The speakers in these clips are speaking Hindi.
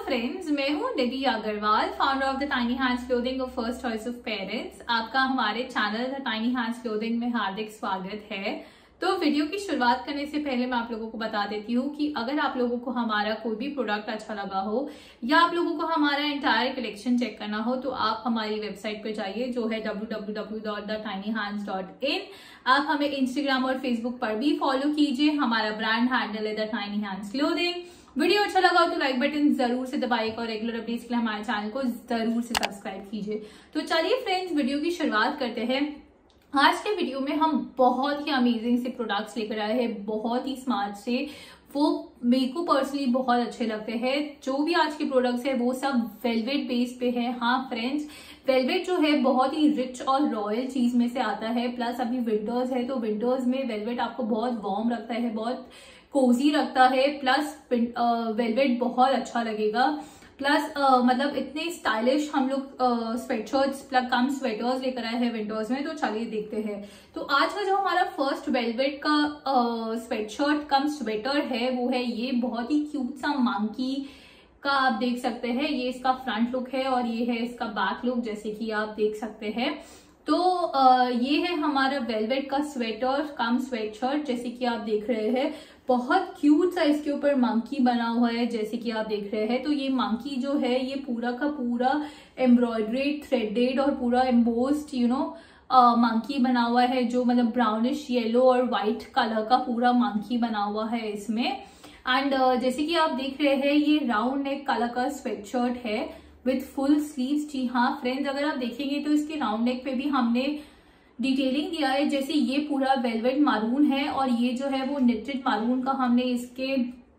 फ्रेंड्स, मैं हूँ Nidhi Agarwal, founder of the tiny hands clothing और फर्स्ट चॉइस ऑफ पेरेंट्स। आपका हमारे channel the tiny hands clothing में हार्दिक स्वागत है। तो वीडियो की शुरुआत करने से पहले मैं आप लोगों को बता देती हूँ कि अगर आप लोगों को हमारा कोई भी प्रोडक्ट अच्छा लगा हो या आप लोगों को हमारा एंटायर कलेक्शन चेक करना हो तो आप हमारी वेबसाइट पे जाइए जो है www.thetinyhands.in। आप हमें इंस्टाग्राम और फेसबुक पर भी फॉलो कीजिए। हमारा ब्रांड हैंडल है the tiny hands clothing. Video अच्छा लगा हो तो लाइक बटन जरूर से दबाइएगा और रेगुलर अपडेट्स के लिए हमारे चैनल को जरूर से सब्सक्राइब कीजिए। तो चलिए फ्रेंड्स, वीडियो की शुरुआत करते हैं। आज के वीडियो में हम बहुत ही अमेजिंग से प्रोडक्ट्स लेकर आए हैं, बहुत ही स्मार्ट से। वो मेरे को पर्सनली बहुत अच्छे लगते हैं। जो भी आज के प्रोडक्ट्स है वो सब वेलवेट बेस पे है। हाँ फ्रेंड्स, वेलवेट जो है बहुत ही रिच और रॉयल चीज में से आता है। प्लस अभी विंटर्स है तो विंटर्स में वेलवेट आपको बहुत वार्म रखता है, बहुत कोजी रखता है। प्लस वेलवेट बहुत अच्छा लगेगा। प्लस मतलब इतने स्टाइलिश हम लोग स्वेटशर्ट्स कम स्वेटर्स लेकर आए हैं विंटर्स में। तो चलिए देखते हैं। तो आज का जो हमारा फर्स्ट वेलवेट का स्वेटशर्ट कम स्वेटर है वो है ये बहुत ही क्यूट सा मंकी का। आप देख सकते हैं ये इसका फ्रंट लुक है और ये है इसका बैक लुक, जैसे कि आप देख सकते हैं। तो ये है हमारा वेलवेट का स्वेटर कम स्वेटशर्ट, जैसे कि आप देख रहे हैं। बहुत क्यूट सा इसके ऊपर मंकी बना हुआ है, जैसे कि आप देख रहे हैं। तो ये मंकी जो है ये पूरा का पूरा एम्ब्रॉयडर्ड, थ्रेडेड और पूरा एम्बोस्ड मंकी बना हुआ है, जो मतलब ब्राउनिश येलो और व्हाइट कलर का पूरा मंकी बना हुआ है इसमें। एंड जैसे कि आप देख रहे हैं ये राउंड नेक कलर का स्वेटशर्ट है विथ फुल स्लीव्स। जी हाँ फ्रेंड्स, अगर आप देखेंगे तो इसके राउंड नेक पे भी हमने डिटेलिंग दिया है। जैसे ये पूरा वेलवेट मारून है और ये जो है वो निटेड मारून का हमने इसके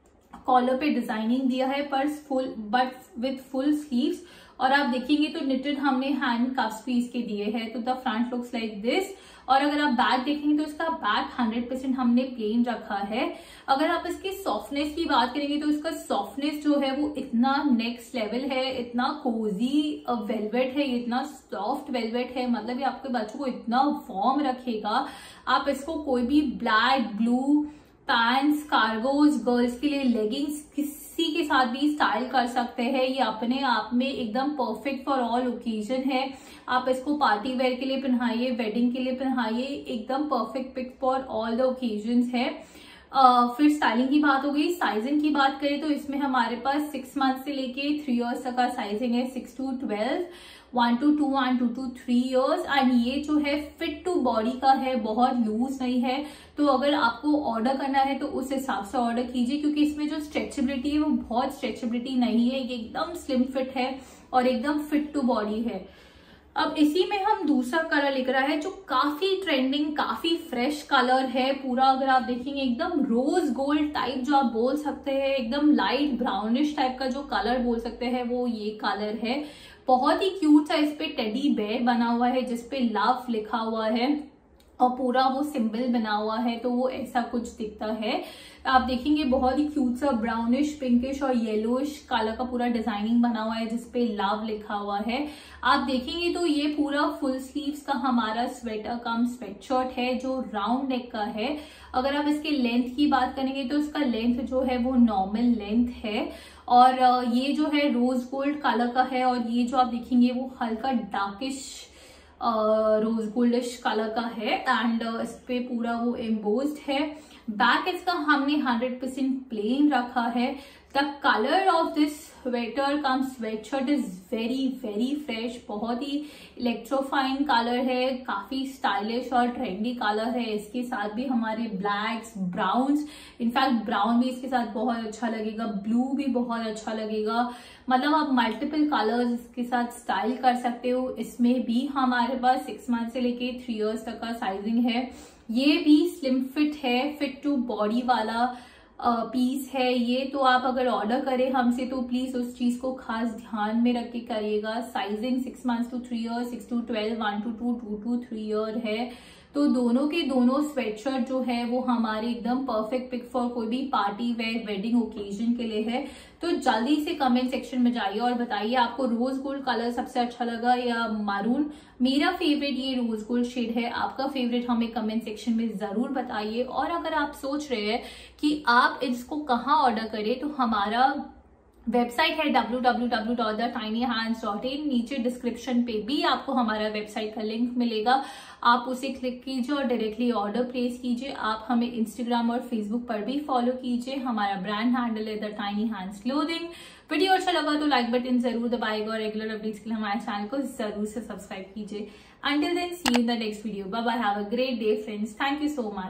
कॉलर पे डिजाइनिंग दिया है, पर बट विथ फुल स्लीव्स। और आप देखेंगे तो निटेड हमने हैंड कफ्स भी इसके दिए हैं। तो the front looks like this. और अगर आप बैक देखेंगे तो इसका बैक 100% हमने प्लेन रखा है। अगर आप इसकी सॉफ्टनेस की बात करेंगे तो इसका सॉफ्टनेस जो है वो इतना नेक्स्ट लेवल है, इतना कोजी वेलवेट है, इतना सॉफ्ट वेलवेट है। मतलब ये आपके बच्चों को इतना वार्म रखेगा। आप इसको कोई भी black, blue pants, cargos, girls के लिए लेगिंग्स, किसी के साथ भी स्टाइल कर सकते हैं। ये अपने आप में एकदम परफेक्ट फॉर ऑल ओकेजन है। आप इसको पार्टी वेयर के लिए पहनाइए, वेडिंग के लिए पहनाइए, एकदम perfect pick for all the occasions है। फिर स्टाइलिंग की बात हो गई। साइजिंग की बात करें तो इसमें हमारे पास 6 मंथ से लेके 3 इयर्स तक का साइजिंग है। 6 to 12, 1 to 2 and 2 to 3 years. And ये जो है फिट टू बॉडी का है, बहुत लूज नहीं है। तो अगर आपको ऑर्डर करना है तो उस हिसाब से ऑर्डर कीजिए, क्योंकि इसमें जो स्ट्रेचेबिलिटी है वो बहुत स्ट्रेचेबिलिटी नहीं है। ये एकदम स्लिम फिट है और एकदम फिट टू बॉडी है। अब इसी में हम दूसरा कलर लेकर आए हैं जो काफी ट्रेंडिंग, काफी फ्रेश कलर है। पूरा अगर आप देखेंगे एकदम रोज गोल्ड टाइप जो आप बोल सकते हैं, एकदम लाइट ब्राउनिश टाइप का जो कलर बोल सकते हैं वो ये कलर है। बहुत ही क्यूट सा इस पे टेडी बेयर बना हुआ है जिसपे लव लिखा हुआ है और पूरा वो सिंबल बना हुआ है, तो वो ऐसा कुछ दिखता है। आप देखेंगे बहुत ही क्यूट सा ब्राउनिश, पिंकिश और येलोइश कलर का पूरा डिजाइनिंग बना हुआ है जिसपे लव लिखा हुआ है। आप देखेंगे तो ये पूरा फुल स्लीव्स का हमारा स्वेटर कम स्वेटशर्ट है जो राउंड नेक का है। अगर आप इसके लेंथ की बात करेंगे तो इसका लेंथ जो है वो नॉर्मल लेंथ है। और ये जो है रोज गोल्ड कलर का है और ये जो आप देखेंगे वो हल्का डार्किश रोज गोल्डिश कलर का है। एंड इस पे पूरा वो एम्बोस्ड है। बैक इसका हमने 100% प्लेन रखा है। The colour of this sweater cum sweatshirt is very very fresh. बहुत ही इलेक्ट्रोफाइन कलर है, काफी स्टाइलिश और ट्रेंडी कलर है। इसके साथ भी हमारे ब्लैक्स, ब्राउन्स, इनफैक्ट ब्राउन भी इसके साथ बहुत अच्छा लगेगा, ब्लू भी बहुत अच्छा लगेगा। मतलब आप मल्टीपल कलर्स इसके साथ स्टाइल कर सकते हो। इसमें भी हमारे पास 6 मंथ से लेके 3 इयर्स तक का साइजिंग है। ये भी स्लिम फिट है, फिट टू बॉडी वाला पीस है ये। तो आप अगर ऑर्डर करें हमसे तो प्लीज उस चीज को खास ध्यान में रख के करिएगा। Sizing 6 months to 3 years, 6 to 12, 1 to 2, 2 to 3 year है। तो दोनों के दोनों स्वेटशर्ट जो है वो हमारे एकदम परफेक्ट पिक फॉर कोई भी पार्टी वेयर, वेडिंग ओकेजन के लिए है। तो जल्दी से कमेंट सेक्शन में जाइए और बताइए आपको रोज गोल्ड कलर सबसे अच्छा लगा या मारून। मेरा फेवरेट ये रोज गोल्ड शेड है, आपका फेवरेट हमें कमेंट सेक्शन में जरूर बताइए। और अगर आप सोच रहे हैं कि आप इसको कहाँ ऑर्डर करें तो हमारा वेबसाइट है www.thetinyhands.in। नीचे डिस्क्रिप्शन पे भी आपको हमारा वेबसाइट का लिंक मिलेगा, आप उसे क्लिक कीजिए और डायरेक्टली ऑर्डर प्लेस कीजिए। आप हमें इंस्टाग्राम और फेसबुक पर भी फॉलो कीजिए, हमारा ब्रांड हैंडल है the tiny hands clothing. Video अच्छा लगा तो लाइक बटन जरूर दबाएगा और रेगुलर अपडेट्स के लिए हमारे चैनल को जरूर से सब्सक्राइब कीजिए। Until then, see you in the next video. Bye bye. Have a great day, friends. Thank you so much.